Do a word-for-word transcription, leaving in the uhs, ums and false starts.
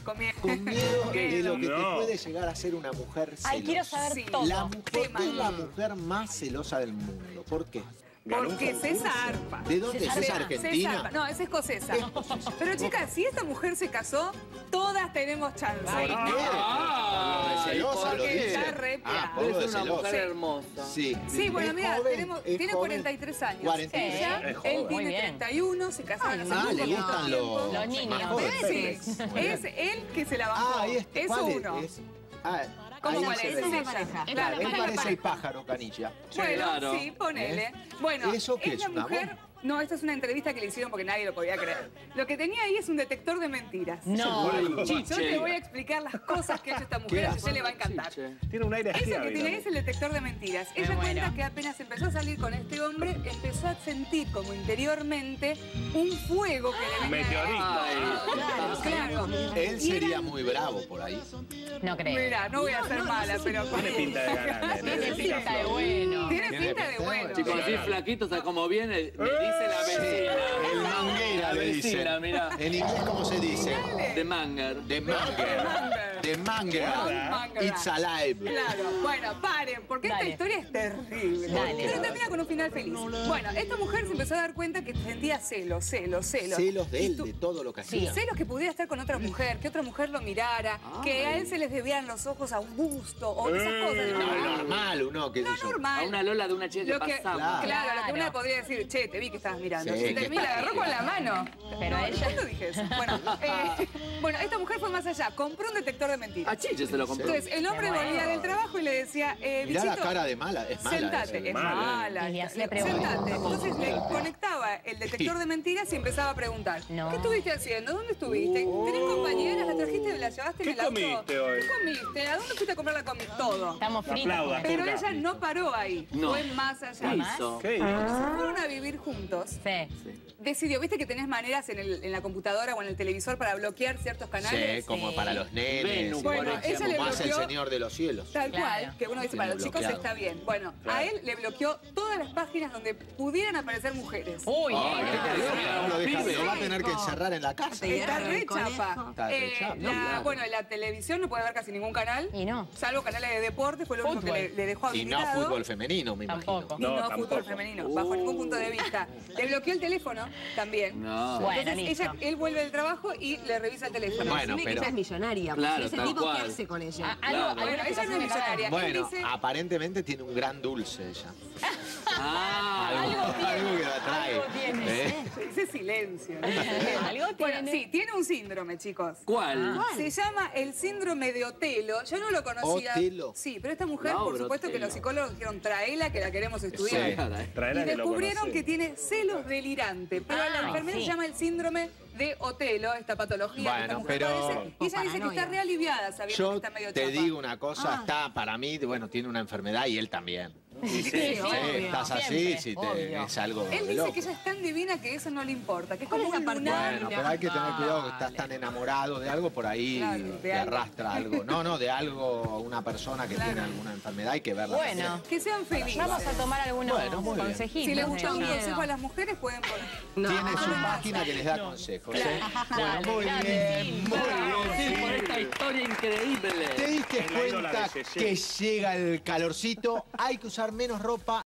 con miedo. Con miedo de lo que No. te puede llegar a ser una mujer celosa. Ay, quiero saber Sí. todo. La, mu- ¿Por qué Tema. es la mujer más celosa del mundo? ¿Por qué? Ganó un Porque se concurso. zarpa. ¿De dónde? ¿Es Se- se argentina? zarpa. No, es escocesa. Pero chicas, si esta mujer se casó, todas tenemos chance. ¿Por qué? Ah, ¿Lo de celosa lo porque dice? está re Ah, piada. por lo Debe de ser una celosa. mujer hermosa. Sí. Sí, bueno, ¿Es mira, joven? tenemos, ¿Es tiene joven? cuarenta y tres años. cuarenta y tres. Ella, Es él joven. Muy tiene bien. treinta y uno, se casaron hace Ah, muy le poquito gustan los, tiempo. Los niños. más jóvenes. Sí, Muy bien. es él que se la bancó. Ah, ahí está. Es ¿Cuál es? uno. Es- ah, ¿Cómo ahí parece? se ve. Es ella. pareja. Claro, Él esta es la parece el pareja. pájaro, Canilla. Bueno, claro. sí, ponele. ¿Eh? Bueno, ¿Eso qué es es, la una mujer... voz? No, esta es una entrevista que le hicieron porque nadie lo podía creer. Lo que tenía ahí es un detector de mentiras. No. Yo te voy a explicar las cosas que ha hecho esta mujer, a usted le va a encantar. Chiche. Tiene un aire Eso que fiable. tiene ahí es el detector de mentiras. Me Ella muero. cuenta que apenas empezó a salir con este hombre, empezó a sentir como interiormente un fuego que le venía. Meteorito. Ay, Claro. Él Y sería eran- muy bravo por ahí. No creo. Mira, no voy a ser mala, pero... Tiene pinta de ganar. Tiene pinta de bueno. Tiene Tiene pinta de pinta de bueno. Chicos, así flaquito, ¿sabes cómo viene? Me dice la vecina. El manguera La le vecina, dicen. mirá. En inglés, ¿cómo se dice? De Manger. De manger. De manger. Manger. It's alive. Claro, bueno, paren, porque esta Dale. historia es terrible. Dale. Pero termina con un final feliz. Bueno, esta mujer se empezó a dar cuenta que sentía celos, celos, celos. Celos de Y él, tú- de todo lo que Sí, hacía. celos que pudiera estar con otra mujer, que otra mujer lo mirara, que a él se les desvían los ojos a un busto o esas cosas. No, normal, uno, qué sé No, yo. normal. A una Lola de una chica que Lo que, pasaba. claro, lo que Claro. una podría decir, che, te vi que estabas mirando. Sí, Si te que vi, la está- agarró con la mano. Pero no, ella- ¿cuándo dije eso? Bueno, eh, bueno, esta mujer fue más allá, compró un detector de mentiras. A Chiche se lo compró. Entonces, el hombre Me muero. volvía del trabajo y le decía, eh, Mirá la bichito, cara de mala, es mala. sentate, esa. es Mala. mala. Y le esta. hacía preguntas. Sentate. Entonces le conectaba el detector de mentiras y empezaba a preguntar. No. ¿Qué estuviste haciendo? ¿Dónde estuviste? ¿Tenés compañeras? ¿La trajiste? ¿La llevaste en ¿Qué el auto? comiste hoy? ¿Qué comiste? ¿A dónde fuiste a comprar la comida? Todo. Estamos fritos. Aplauda. Pero Turca. ella no paró ahí. No. Fue más allá. ¿Qué hizo? ¿Qué hizo? Se fueron a vivir juntos. Sí. Decidió, viste que tenés maneras en, el- en la computadora o en el televisor para bloquear ciertos canales. Sí, como Sí. para los nenes. Venus, Bueno, por ella le Como hace el bloqueó- Señor de los Cielos. Tal Claro. cual, que uno dice, Tiene para los chicos bloqueado. está bien. Bueno, a él le bloqueó todas las páginas donde pudieran aparecer mujeres. Uy, Ay, eh. ¿qué te digo? No lo, deja- Pibe. lo va a tener que encerrar en la casa. Te Está en re el colegio. chapa. Está re Eh, chapa. la- claro. Bueno, en la televisión no puede ver casi ningún canal. Y no. Salvo canales de deporte, fue lo único que Fútbol. le, le dejó Y no habilitado. fútbol femenino, me imagino. Tampoco. Y no, No, fútbol tampoco. femenino, bajo ningún punto de vista. Le bloqueó el teléfono también. No. Bueno, Entonces listo. ella, él vuelve del trabajo y le revisa el teléfono. Bueno, Decime pero- que ella es millonaria. Claro, Porque ese tal tipo, cual. ¿qué hace con ella? Ah, algo- Claro. alguna Bueno, ella no es explicación me millonaria. acaba. Él Bueno, dice- aparentemente tiene un gran dulce ella. Ah, Algo, algo tiene. algo que la trae. Algo tiene. ¿Eh? Ese silencio. ¿no? Algo Bueno, tiene. sí, tiene un síndrome, chicos. ¿cuál? Se llama el síndrome de Otelo. Yo no lo conocía. Otelo. Sí, pero esta mujer, Laura por supuesto que Otelo. los psicólogos dijeron, traela que la queremos estudiar. Sí. Caray. Y Traerá que lo descubrieron conocemos. que tiene celos delirantes, pero Ah, la enfermedad sí. se llama el síndrome de Otelo, esta patología que esta Bueno, mujer pero- padece. Y ella dice que está Paranoia. re aliviada sabiendo que Yo está medio te chapa. digo una cosa, está para mí, bueno, tiene una enfermedad y él también. Sí, Sí, obvio. estás así, Siempre, si te, obvio. es algo Él de dice loco. que ella es tan divina que eso no le importa, que es ¿Cuál como es un la parte lunar. Bueno, pero hay que tener cuidado que estás tan enamorado de algo, por ahí Claro, de te algo. arrastra algo. No, no, de algo, una persona que Claro. tiene alguna enfermedad, hay que verla. Bueno, Que sean felices. vamos a tomar algunos Bueno, muy bien. consejitos. Si les de gusta un ella. consejo a las mujeres, pueden poner. Tiene su página que les da consejos. ¿eh? Dale, Bueno, muy dale, bien, sí, muy Sí, bien. por esta historia increíble. ¿Te diste Es la ídola cuenta de Yeye. que llega el calorcito? Hay que usar menos ropa